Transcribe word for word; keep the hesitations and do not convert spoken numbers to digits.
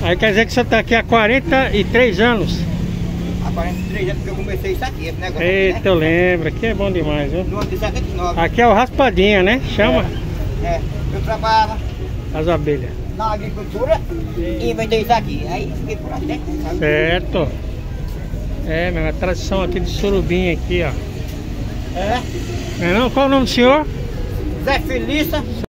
Aí quer dizer que você está aqui há quarenta e três anos. Há quarenta e três anos que eu comecei isso aqui, esse negócio. Eita, aqui, né? eu lembro. Aqui é bom demais, viu? No ano de setenta e nove. Aqui é o Raspadinha, né? Chama? É, é. Eu trabalhava As abelhas. na agricultura e inventei isso aqui. Aí fiquei por aqui, né? Certo. É, meu, a tradição aqui de Surubim aqui, ó. É. Não é não? Qual o nome do senhor? Zé Felícia.